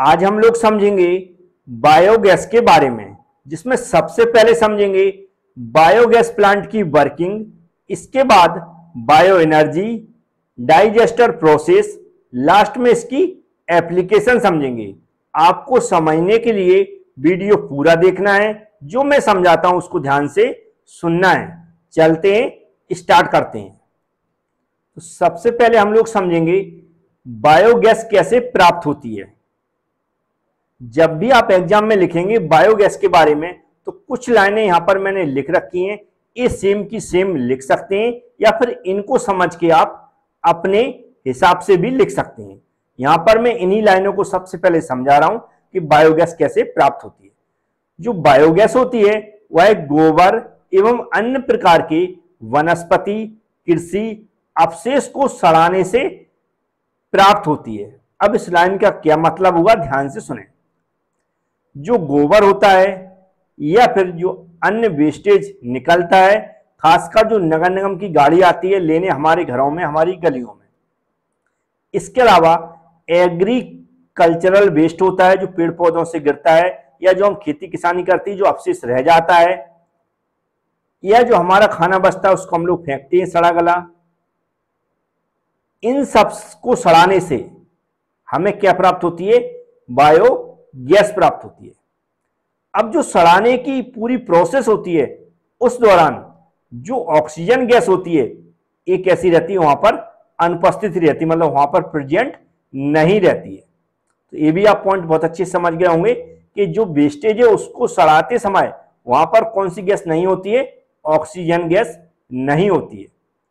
आज हम लोग समझेंगे बायोगैस के बारे में, जिसमें सबसे पहले समझेंगे बायोगैस प्लांट की वर्किंग, इसके बाद bio energy, digester process, last में इसकी एप्लीकेशन समझेंगे। आपको समझने के लिए वीडियो पूरा देखना है, जो मैं समझाता हूं उसको ध्यान से सुनना है। चलते हैं, स्टार्ट करते हैं। तो सबसे पहले हम लोग समझेंगे बायोगैस कैसे प्राप्त होती है। जब भी आप एग्जाम में लिखेंगे बायोगैस के बारे में तो कुछ लाइनें यहां पर मैंने लिख रखी हैं, ये सेम की सेम लिख सकते हैं या फिर इनको समझ के आप अपने हिसाब से भी लिख सकते हैं। यहां पर मैं इन्हीं लाइनों को सबसे पहले समझा रहा हूं कि बायोगैस कैसे प्राप्त होती है। जो बायोगैस होती है वह गोबर एवं अन्य प्रकार के वनस्पति कृषि अवशेष को सड़ाने से प्राप्त होती है। अब इस लाइन का क्या मतलब होगा, ध्यान से सुने। जो गोबर होता है या फिर जो अन्य वेस्टेज निकलता है, खासकर जो नगर निगम की गाड़ी आती है लेने हमारे घरों में, हमारी गलियों में, इसके अलावा एग्रीकल्चरल वेस्ट होता है जो पेड़ पौधों से गिरता है या जो हम खेती किसानी करती है जो अवशेष रह जाता है, या जो हमारा खाना बचता है उसको हम लोग फेंकते हैं सड़ा गला। इन सब को सड़ाने से हमें क्या प्राप्त होती है, बायोगैस प्राप्त होती है। अब जो सड़ाने की पूरी प्रोसेस होती है उस दौरान जो ऑक्सीजन गैस होती है ये कैसी रहती है, वहां पर अनुपस्थित रहती है, मतलब वहां पर प्रेजेंट नहीं रहती है। तो ये भी आप पॉइंट बहुत अच्छे समझ गए होंगे कि जो वेस्टेज है उसको सड़ाते समय वहां पर कौन सी गैस नहीं होती है, ऑक्सीजन गैस नहीं होती है।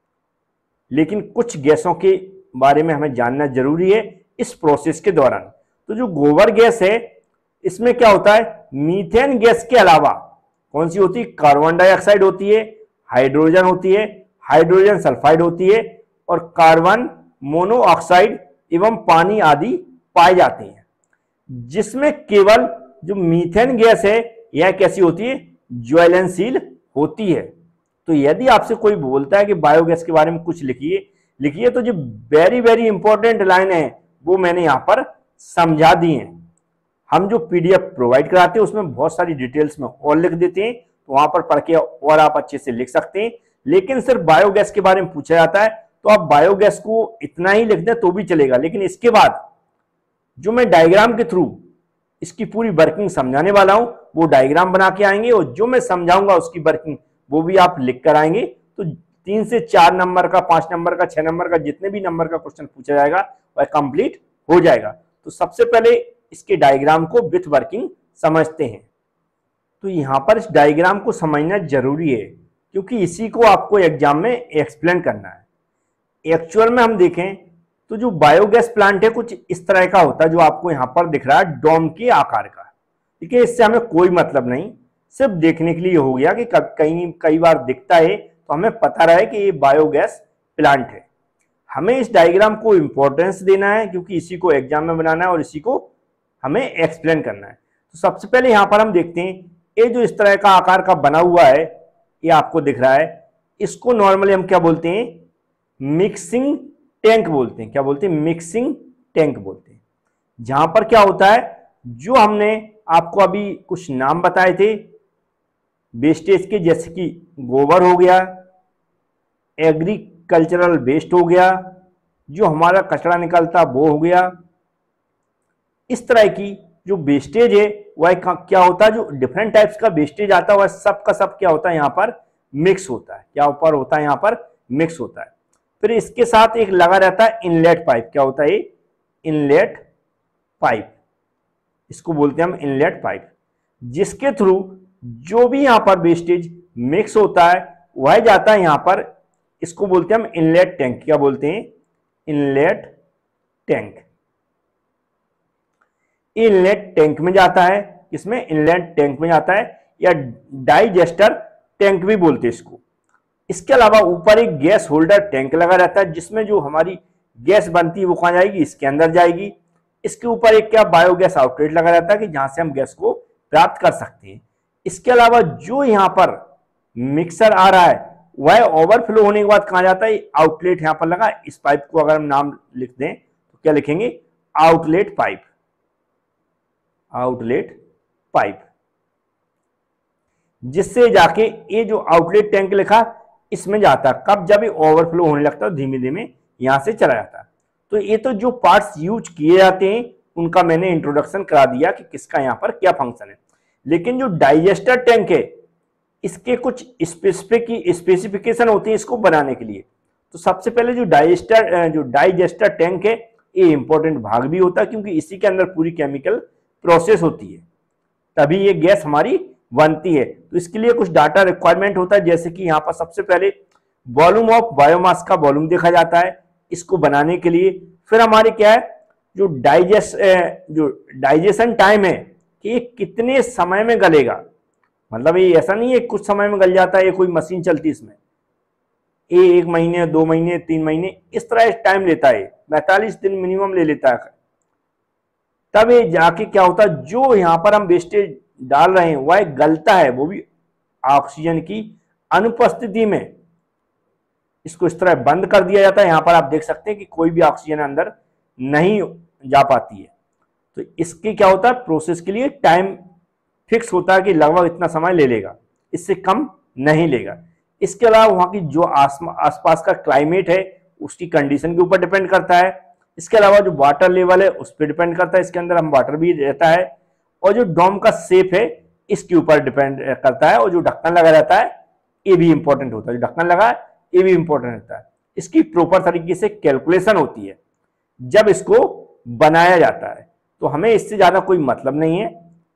लेकिन कुछ गैसों के बारे में हमें जानना जरूरी है इस प्रोसेस के दौरान। तो जो गोबर गैस है इसमें क्या होता है, मीथेन गैस के अलावा कौन सी होती है, कार्बन डाइऑक्साइड होती है, हाइड्रोजन होती है, हाइड्रोजन सल्फाइड होती है और कार्बन मोनोऑक्साइड एवं पानी आदि पाए जाते हैं। जिसमें केवल जो मीथेन गैस है यह कैसी होती है, ज्वलनशील होती है। तो यदि आपसे कोई बोलता है कि बायोगैस के बारे में कुछ लिखिए तो जो वेरी वेरी इंपॉर्टेंट लाइन है वो मैंने यहां पर समझा दी है। हम जो पीडीएफ प्रोवाइड कराते हैं उसमें बहुत सारी डिटेल्स में और लिख देते हैं, तो वहां पर पढ़ के और आप अच्छे से लिख सकते हैं। लेकिन सिर्फ बायोगैस के बारे में पूछा जाता है तो आप बायोगैस को इतना ही लिख दें तो भी चलेगा, लेकिन इसके बाद जो मैं डायग्राम के थ्रू इसकी पूरी वर्किंग समझाने वाला हूं वो डायग्राम बना के आएंगे और जो मैं समझाऊंगा उसकी वर्किंग वो भी आप लिख कर आएंगे। तो 3 से 4 नंबर का, 5 नंबर का, 6 नंबर का, जितने भी नंबर का क्वेश्चन पूछा जाएगा वह कंप्लीट हो जाएगा। तो सबसे पहले इसके डायग्राम को विथ वर्किंग समझते हैं। तो यहां पर इस डायग्राम को समझना जरूरी है क्योंकि इसी को आपको एग्जाम में एक्सप्लेन करना है। एक्चुअल में हम देखें तो जो बायोगैस प्लांट है कुछ इस तरह का होता है जो आपको यहां पर दिख रहा है, डोम के आकार का। देखिए इससे हमें कोई मतलब नहीं, सिर्फ देखने के लिए हो गया कि कई बार दिखता है तो हमें पता रहे कि ये बायोगैस प्लांट है। हमें इस डायग्राम को इंपॉर्टेंस देना है क्योंकि इसी को एग्जाम में बनाना है और इसी को हमें एक्सप्लेन करना है। तो सबसे पहले यहां पर हम देखते हैं ये जो इस तरह का आकार का बना हुआ है ये आपको दिख रहा है, इसको नॉर्मली हम क्या बोलते हैं, मिक्सिंग टैंक बोलते हैं। क्या बोलते हैं, मिक्सिंग टैंक बोलते हैं। जहां पर क्या होता है, जो हमने आपको अभी कुछ नाम बताए थे वेस्टेज के, जैसे कि गोबर हो गया, एग्रीकल्चरल वेस्ट हो गया, जो हमारा कचरा निकलता वो हो गया, इस तरह की जो वेस्टेज है वह क्या होता है, जो डिफरेंट टाइप्स का वेस्टेज आता है वह सब का सब क्या होता है, यहाँ पर मिक्स होता है। क्या ऊपर होता है, यहाँ पर मिक्स होता है। फिर इसके साथ एक लगा रहता है इनलेट पाइप। क्या होता है, इनलेट पाइप, इसको बोलते हैं हम इनलेट पाइप, जिसके थ्रू जो भी यहां पर वेस्टेज मिक्स होता है वह जाता है यहां पर, इसको बोलते हैं हम इनलेट टैंक। क्या बोलते हैं, इनलेट टैंक। इनलेट टैंक में जाता है, इसमें इनलेट टैंक में जाता है या डाइजेस्टर टैंक भी बोलते हैं इसको। इसके अलावा ऊपर एक गैस होल्डर टैंक लगा रहता है जिसमें जो हमारी गैस बनती है वो कहां जाएगी, इसके अंदर जाएगी। इसके ऊपर एक क्या बायोगैस आउटलेट लगा रहता है कि जहां से हम गैस को प्राप्त कर सकते हैं। इसके अलावा जो यहां पर मिक्सर आ रहा है वह ओवरफ्लो होने के बाद कहां जाता है, आउटलेट यहां पर लगा। इस पाइप को अगर हम नाम लिख दें तो क्या लिखेंगे, आउटलेट पाइप। आउटलेट पाइप, जिससे जाके ये जो आउटलेट टैंक लिखा इसमें जाता है। कब? जब ये ओवरफ्लो होने लगता है, धीमे धीमे यहां से चला जाता है। तो ये तो जो पार्ट्स यूज किए जाते हैं उनका मैंने इंट्रोडक्शन करा दिया कि किसका यहां पर क्या फंक्शन है। लेकिन जो डाइजेस्टर टैंक है इसके कुछ स्पेसिफिकेशन होती है इसको बनाने के लिए। तो सबसे पहले जो डाइजेस्टर टैंक है ये इंपॉर्टेंट भाग भी होता है, क्योंकि इसी के अंदर पूरी केमिकल प्रोसेस होती है, तभी ये गैस हमारी बनती है। तो इसके लिए कुछ डाटा रिक्वायरमेंट होता है, जैसे कि यहाँ पर सबसे पहले वॉल्यूम ऑफ बायोमास का वॉल्यूम देखा जाता है इसको बनाने के लिए। फिर हमारे क्या है, जो डाइजेशन टाइम है कि ये कितने समय में गलेगा। मतलब ये ऐसा नहीं है कुछ समय में गल जाता है, ये कोई मशीन चलती है इसमें, ये 1 महीने 2 महीने 3 महीने इस तरह टाइम लेता है, 45 दिन मिनिमम ले लेता है। तब ये जाके क्या होता है, जो यहाँ पर हम वेस्टेज डाल रहे हैं वह गलता है, वो भी ऑक्सीजन की अनुपस्थिति में। इसको इस तरह बंद कर दिया जाता है। यहां पर आप देख सकते हैं कि कोई भी ऑक्सीजन अंदर नहीं जा पाती है। तो इसके क्या होता है, प्रोसेस के लिए टाइम फिक्स होता है कि लगभग इतना समय ले लेगा, इससे कम नहीं लेगा। इसके अलावा वहां की जो आसपास का क्लाइमेट है उसकी कंडीशन के ऊपर डिपेंड करता है। इसके अलावा जो वाटर लेवल है उस पर डिपेंड करता है, इसके अंदर हम वाटर भी रहता है। और जो डोम का शेप है इसके ऊपर डिपेंड करता है। और जो ढक्कन लगा रहता है ये भी इंपॉर्टेंट होता है, जो ढक्कन लगा है ये भी इंपॉर्टेंट रहता है। इसकी प्रॉपर तरीके से कैलकुलेशन होती है जब इसको बनाया जाता है। तो हमें इससे ज्यादा कोई मतलब नहीं है।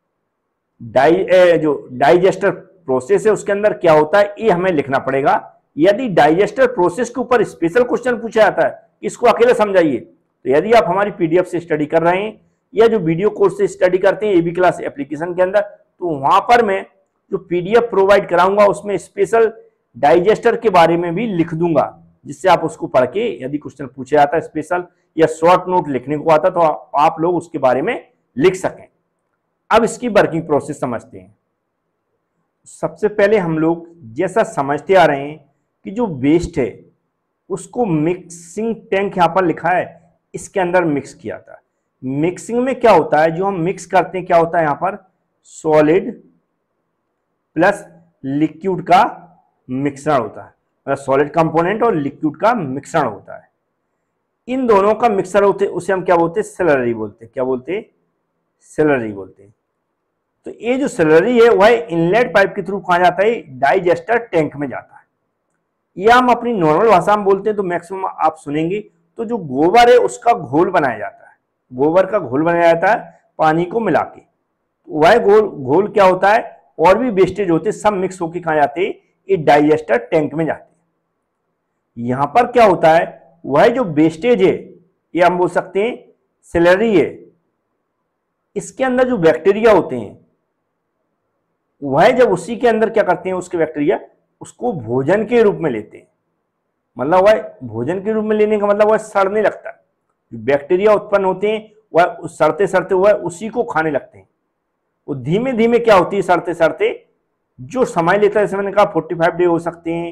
जो डाइजेस्टर प्रोसेस है उसके अंदर क्या होता है ये हमें लिखना पड़ेगा। यदि डाइजेस्टर प्रोसेस के ऊपर स्पेशल क्वेश्चन पूछा जाता है इसको अकेले समझाइए, तो यदि आप हमारी पीडीएफ से स्टडी कर रहे हैं या जो वीडियो कोर्स से स्टडी करते हैं एबी क्लास एप्लीकेशन के अंदर, तो वहां पर मैं जो पीडीएफ प्रोवाइड कराऊंगा उसमें स्पेशल डाइजेस्टर के बारे में भी लिख दूंगा, जिससे आप उसको पढ़ के यदि क्वेश्चन पूछा जाता है स्पेशल या शॉर्ट नोट लिखने को आता तो आप लोग उसके बारे में लिख सकें। अब इसकी वर्किंग प्रोसेस समझते हैं। सबसे पहले हम लोग जैसा समझते आ रहे हैं कि जो वेस्ट है उसको मिक्सिंग टैंक यहां पर लिखा है इसके अंदर मिक्स किया था। मिक्सिंग में क्या होता है, जो हम मिक्स करते हैं क्या होता है, यहां पर सॉलिड प्लस लिक्विड का मिश्रण होता है, मतलब सॉलिड कंपोनेंट और लिक्विड का मिश्रण होता है। इन दोनों का मिक्सर होते उसे हम क्या बोलते हैं, स्लरी बोलते हैं। क्या बोलते हैं, स्लरी बोलते हैं। तो ये जो स्लरी है वह इनलेट पाइप के थ्रू कहा जाता है, डाइजेस्टर टैंक में जाता है। या हम अपनी नॉर्मल भाषा में बोलते हैं तो मैक्सिमम आप सुनेंगे। तो जो गोबर है उसका घोल बनाया जाता है, गोबर का घोल बनाया जाता है पानी को मिला के। वह घोल क्या होता है, और भी वेस्टेज होते सब मिक्स होके कहा जाते हैं, ये डाइजेस्टर टैंक में जाते हैं। यहां पर क्या होता है, वह जो वेस्टेज है ये हम बोल सकते हैं स्लरी है, इसके अंदर जो बैक्टीरिया होते हैं वह जब उसी के अंदर क्या करते हैं, उसके बैक्टीरिया उसको भोजन के रूप में लेते हैं। मतलब वह भोजन के रूप में लेने का मतलब वह सड़ने लगता है। जो बैक्टीरिया उत्पन्न होते हैं वह सड़ते सड़ते वह उसी को खाने लगते हैं। वो धीमे धीमे क्या होती है, सड़ते सड़ते जो समय लेता है, जैसे मैंने कहा 45 डे हो सकते हैं,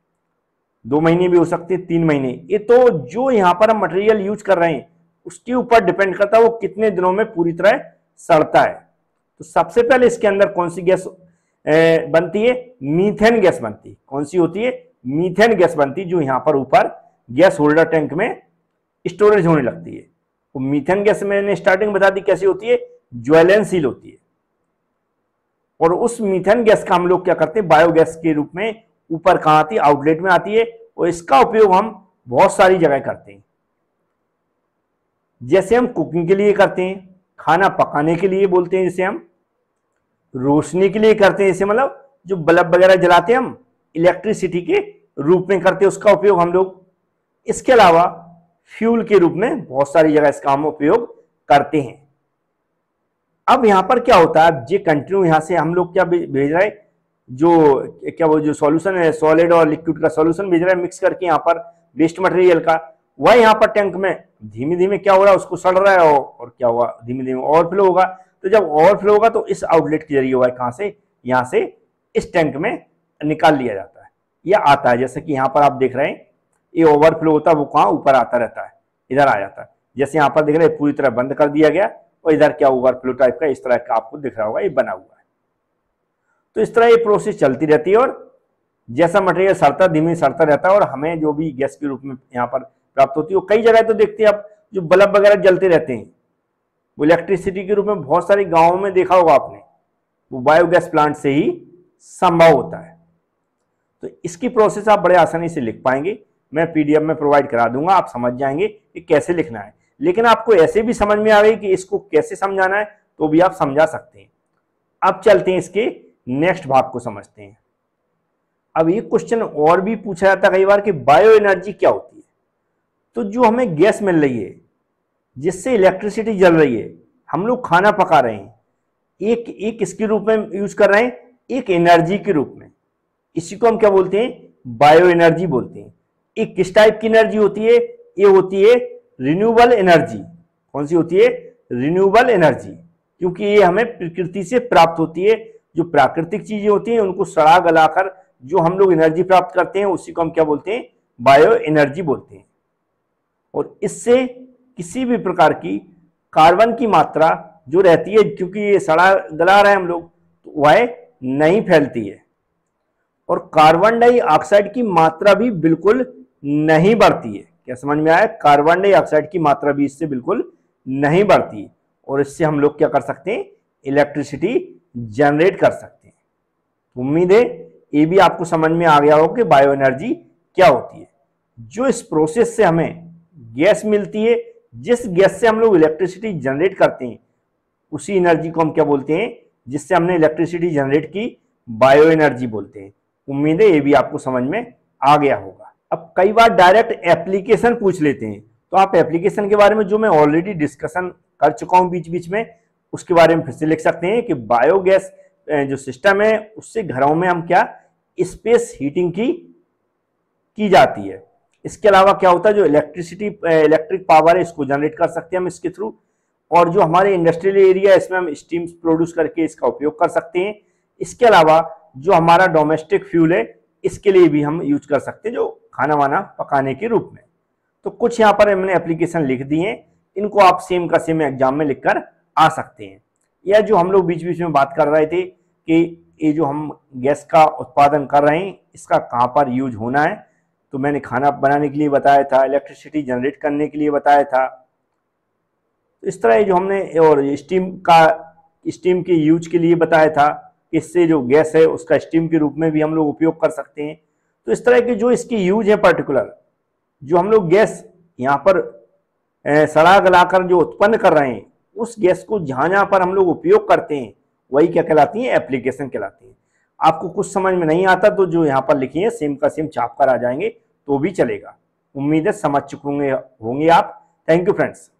2 महीने भी हो सकते हैं, 3 महीने। ये तो जो यहाँ पर हम मटेरियल यूज कर रहे हैं उसके ऊपर डिपेंड करता है वो कितने दिनों में पूरी तरह सड़ता है। तो सबसे पहले इसके अंदर कौन सी गैस बनती है, मीथेन गैस बनती है। कौन सी होती है, मीथेन गैस बनती है, जो यहाँ पर ऊपर गैस होल्डर टैंक में स्टोरेज होने लगती है। तो मीथेन गैस मैंने स्टार्टिंग बता दी कैसी होती है, ज्वलनशील होती है। और उस मीथेन गैस का हम लोग क्या करते हैं, बायोगैस के रूप में ऊपर कहां आती है, आउटलेट में आती है। और इसका उपयोग हम बहुत सारी जगह करते हैं, जैसे हम कुकिंग के लिए करते हैं, खाना पकाने के लिए बोलते हैं, जैसे हम रोशनी के लिए करते हैं, जैसे मतलब जो बल्ब वगैरह जलाते हैं हम इलेक्ट्रिसिटी के रूप में करते हैं, उसका उपयोग हम लोग। इसके अलावा फ्यूल के रूप में बहुत सारी जगह इसका हम उपयोग करते हैं। अब यहां पर क्या होता है, ये कंटिन्यू यहां से हम लोग क्या भेज रहे हैं, जो सॉल्यूशन है, सॉलिड और लिक्विड का सॉल्यूशन भेज रहे हैं मिक्स करके यहाँ पर वेस्ट मटेरियल का, वह यहाँ पर टैंक में धीमे धीमे क्या हो रहा है, उसको सड़ रहा है और क्या हुआ, धीमे धीमे ओवरफ्लो होगा। तो जब ओवरफ्लो होगा तो इस आउटलेट के जरिए हुआ है, कहां से, यहां से इस टैंक में निकाल लिया जाता है या आता है। जैसे कि यहां पर आप देख रहे हैं ये ओवरफ्लो होता है, वो कहां ऊपर आता रहता है, इधर आ जाता है। जैसे यहां पर देख रहे हैं पूरी तरह बंद कर दिया गया, और इधर क्या ओवरफ्लो टाइप का इस तरह का आपको दिख रहा होगा, ये बना हुआ है। तो इस तरह ये प्रोसेस चलती रहती है और जैसा मटेरियल सड़ता धीमे सड़ता रहता है और हमें जो भी गैस के रूप में यहाँ पर प्राप्त होती है। वो कई जगह तो देखते हैं आप जो बल्ब वगैरह जलते रहते हैं, वो इलेक्ट्रिसिटी के रूप में बहुत सारे गाँवों में देखा होगा आपने, वो बायोगैस प्लांट से ही संभव होता है। तो इसकी प्रोसेस आप बड़े आसानी से लिख पाएंगे, मैं पीडीएफ में प्रोवाइड करा दूंगा, आप समझ जाएंगे कि कैसे लिखना है। लेकिन आपको ऐसे भी समझ में आएगी कि इसको कैसे समझाना है तो भी आप समझा सकते हैं। अब चलते हैं इसके नेक्स्ट भाग को समझते हैं। अब ये क्वेश्चन और भी पूछा जाता है कई बार कि बायो एनर्जी क्या होती है। तो जो हमें गैस मिल रही है जिससे इलेक्ट्रिसिटी जल रही है, हम लोग खाना पका रहे हैं, एक किसके रूप में यूज कर रहे हैं, एक एनर्जी के रूप में। इसी को हम क्या बोलते हैं, बायो एनर्जी बोलते हैं। एक किस टाइप की एनर्जी होती है, ये होती है रिन्यूएबल एनर्जी। कौन सी होती है, रिन्यूएबल एनर्जी, क्योंकि ये हमें प्रकृति से प्राप्त होती है। जो प्राकृतिक चीजें होती हैं उनको सड़ा गलाकर जो हम लोग एनर्जी प्राप्त करते हैं उसी को हम क्या बोलते हैं, बायो एनर्जी बोलते हैं। और इससे किसी भी प्रकार की कार्बन की मात्रा जो रहती है, क्योंकि ये सड़ा गला रहे हैं हम लोग, तो वह नहीं फैलती है। और कार्बन डाइऑक्साइड की मात्रा भी बिल्कुल नहीं बढ़ती है। क्या समझ में आया, कार्बन डाइऑक्साइड की मात्रा भी इससे बिल्कुल नहीं बढ़ती है। और इससे हम लोग क्या कर सकते हैं, इलेक्ट्रिसिटी जनरेट कर सकते हैं। उम्मीद है ये भी आपको समझ में आ गया हो कि बायो एनर्जी क्या होती है। जो इस प्रोसेस से हमें गैस मिलती है, जिस गैस से हम लोग इलेक्ट्रिसिटी जनरेट करते हैं, उसी एनर्जी को हम क्या बोलते हैं, जिससे हमने इलेक्ट्रिसिटी जनरेट की, बायो एनर्जी बोलते हैं। उम्मीद है ये भी आपको समझ में आ गया होगा। अब कई बार डायरेक्ट एप्लीकेशन पूछ लेते हैं, तो आप एप्लीकेशन के बारे में जो मैं ऑलरेडी डिस्कशन कर चुका हूं बीच बीच में, उसके बारे में फिर से लिख सकते हैं कि बायोगैस जो सिस्टम है उससे घरों में हम क्या स्पेस हीटिंग की जाती है। इसके अलावा क्या होता है, जो इलेक्ट्रिक पावर है इसको जनरेट कर सकते हैं हम इसके थ्रू। और जो हमारे इंडस्ट्रियल एरिया है इसमें हम स्टीम प्रोड्यूस करके इसका उपयोग कर सकते हैं। इसके अलावा जो हमारा डोमेस्टिक फ्यूल है इसके लिए भी हम यूज कर सकते हैं, जो खाना वाना पकाने के रूप में। तो कुछ यहाँ पर हमने एप्लीकेशन लिख दी हैं, इनको आप सेम का सेम एग्जाम में लिखकर आ सकते हैं। या जो हम लोग बीच बीच में बात कर रहे थे कि ये जो हम गैस का उत्पादन कर रहे हैं इसका कहाँ पर यूज होना है, तो मैंने खाना बनाने के लिए बताया था, इलेक्ट्रिसिटी जनरेट करने के लिए बताया था। तो इस तरह जो हमने और स्टीम के यूज के लिए बताया था, इससे जो गैस है उसका स्टीम के रूप में भी हम लोग उपयोग कर सकते हैं। तो इस तरह के जो इसकी यूज है पर्टिकुलर, जो हम लोग गैस यहाँ पर सड़ा गलाकर जो उत्पन्न कर रहे हैं, उस गैस को जहाँ पर हम लोग उपयोग करते हैं वही क्या कहलाती है, एप्लीकेशन कहलाती है। आपको कुछ समझ में नहीं आता तो जो यहाँ पर लिखी है सेम का सेम छाप कर आ जाएंगे तो भी चलेगा। उम्मीद है समझ चुके होंगे आप। Thank you friends.